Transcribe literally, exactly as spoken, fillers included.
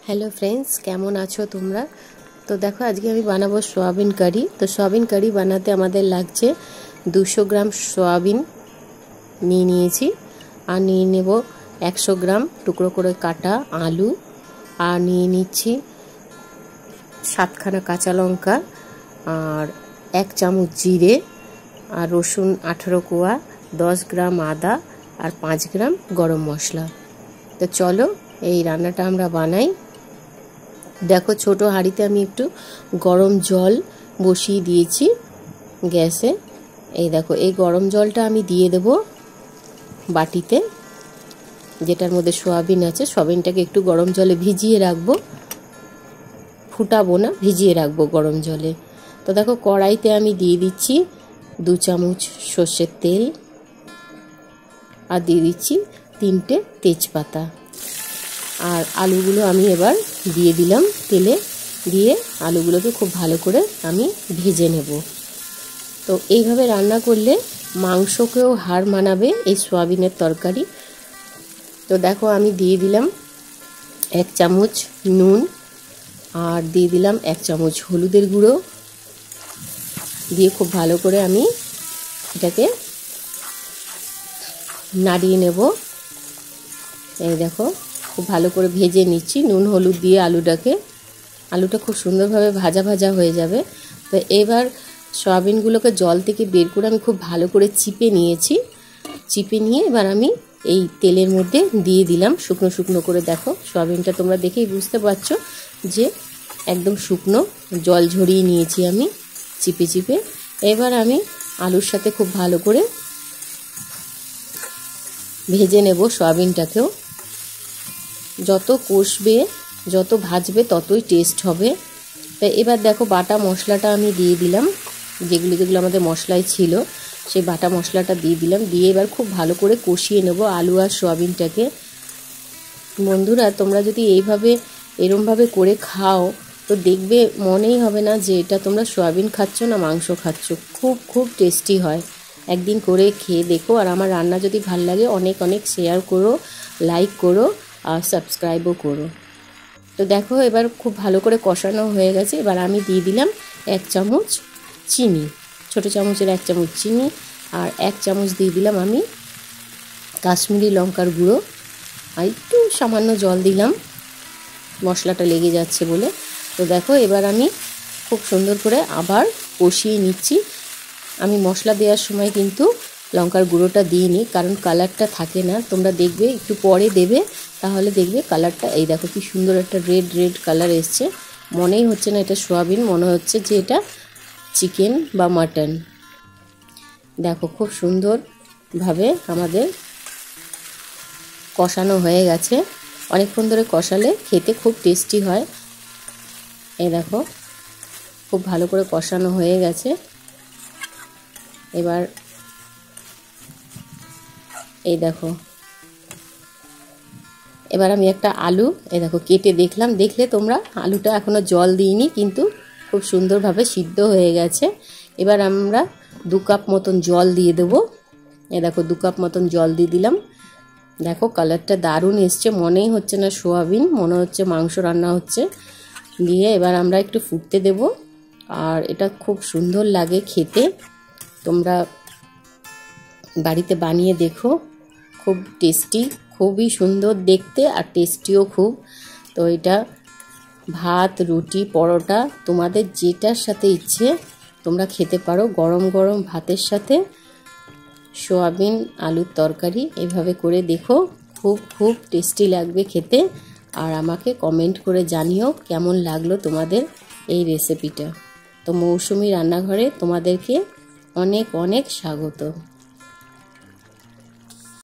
Hello friends, केमन आछो तोमरा। तो देखो आज के आमी बानाबो सोयाबिन करी। तो सोयाबिन करी बनाते आमादेर लागछे दुशो ग्राम सोयाबिन निये नियेछि आर निये नेब एकशो ग्राम टुकरो करे काटा आलू आर निये निচ্ছি सातखाना काँचा लंका और एक चामच जिरे और रसुन आठारो कोया दस ग्राम आदा और पाँच ग्राम गरम मशला। तो चलो এই রান্নাটা আমরা বানাই। দেখো ছোট হাঁড়িতে আমি একটু গরম জল বসিয়ে দিয়েছি গ্যাসে। এই দেখো এই গরম জলটা আমি দিয়ে দেব বাটিতে, যেটার মধ্যে সয়াবিন আছে। সয়াবিনটাকে একটু গরম জলে ভিজিয়ে রাখবো, ফুটাবো না, ভিজিয়ে রাখবো গরম জলে। তো দেখো কড়াইতে আমি দিয়ে দিচ্ছি দু চামচ সর্ষের তেল আর দিয়ে দিচ্ছি তিনটে তেজপাতা আর আলুগুলো আমি এবার দিয়ে দিলাম তেলে। দিয়ে আলুগুলোকে খুব ভালো করে আমি ভেজে নেব। তো এইভাবে রান্না করলে মাংসকেও হার মানাবে এই সয়াবিনের তরকারি। তো দেখো আমি দিয়ে দিলাম এক চামচ নুন আর দিয়ে দিলাম এক চামচ হলুদের গুঁড়ো, দিয়ে খুব ভালো করে আমি এটাকে নাড়িয়ে নেব। এই দেখো খুব ভালো করে ভেজে নিচ্ছি নুন হলুদ দিয়ে আলুটাকে। আলুটা খুব সুন্দরভাবে ভাজা ভাজা হয়ে যাবে। তো এবার সয়াবিনগুলোকে জল থেকে বের করে আমি খুব ভালো করে চিপে নিয়েছি। চিপে নিয়ে এবার আমি এই তেলের মধ্যে দিয়ে দিলাম শুকনো শুকনো করে। দেখো সয়াবিনটা তোমরা দেখেই বুঝতে পারছো যে একদম শুকনো, জল ঝরিয়ে নিয়েছি আমি চিপে চিপে। এবার আমি আলুর সাথে খুব ভালো করে ভেজে নেব সয়াবিনটাকেও। যত কষবে যত ভাজবে ততই টেস্ট হবে। তো এবার দেখো বাটা মশলাটা আমি দিয়ে দিলাম, যেগুলো যেগুলো আমাদের মশলায় ছিল সেই বাটা মশলাটা দিয়ে দিলাম। দিয়ে এবার খুব ভালো করে কষিয়ে নেব আলু আর সয়াবিনটাকে। বন্ধুরা তোমরা যদি এইভাবে এরমভাবে করে খাও তো দেখবে মনেই হবে না যে এটা তোমরা সয়াবিন খাচ্ছ না মাংস খাচ্ছ। খুব খুব টেস্টি হয়, একদিন করে খেয়ে দেখো। আর আমার রান্না যদি ভালো লাগে অনেক অনেক শেয়ার করো, লাইক করো আর সাবস্ক্রাইবও করো। তো দেখো এবার খুব ভালো করে কষানো হয়ে গেছে। এবার আমি দিয়ে দিলাম এক চামচ চিনি, ছোটো চামচের এক চামচ চিনি আর এক চামচ দিয়ে দিলাম আমি কাশ্মীরি লঙ্কার গুঁড়ো আর একটু সামান্য জল দিলাম, মশলাটা লেগে যাচ্ছে বলে। তো দেখো এবার আমি খুব সুন্দর করে আবার কষিয়ে নিচ্ছি। আমি মশলা দেওয়ার সময় কিন্তু লঙ্কার গুঁড়োটা দিইনি, কারণ কালারটা থাকে না। তোমরা দেখবে একটু পরে দেবে, তাহলে দেখবে কালারটা, এই দেখো কি সুন্দর একটা রেড রেড কালার এসছে। মনেই হচ্ছে না এটা সয়াবিন, মনে হচ্ছে যে এটা চিকেন বা মাটন। দেখো খুব সুন্দরভাবে আমাদের কষানো হয়ে গেছে। অনেকক্ষণ ধরে কষালে খেতে খুব টেস্টি হয়। এই দেখো খুব ভালো করে কষানো হয়ে গেছে। এবার এই দেখো এবার আমি একটা আলু এই দেখো কেটে দেখলাম, দেখলে তোমরা আলুটা এখনও জল দিইনি কিন্তু খুব সুন্দরভাবে সিদ্ধ হয়ে গেছে। এবার আমরা দু কাপ মতন জল দিয়ে দেবো। এই দেখো দু কাপ মতন জল দিয়ে দিলাম। দেখো কালারটা দারুণ এসছে, মনেই হচ্ছে না সোয়াবিন, মনে হচ্ছে মাংস রান্না হচ্ছে। দিয়ে এবার আমরা একটু ফুটতে দেব। আর এটা খুব সুন্দর লাগে খেতে, তোমরা বাড়িতে বানিয়ে দেখো, খুব টেস্টি, খুবই সুন্দর দেখতে আর টেস্টিও খুব। তো এটা ভাত, রুটি, পরোটা তোমাদের যেটার সাথে ইচ্ছে তোমরা খেতে পারো। গরম গরম ভাতের সাথে সোয়াবিন আলুর তরকারি এভাবে করে দেখো, খুব খুব টেস্টি লাগবে খেতে। আর আমাকে কমেন্ট করে জানিও কেমন লাগলো তোমাদের এই রেসিপিটা। তো মৌসুমি রান্নাঘরে তোমাদেরকে অনেক অনেক স্বাগত।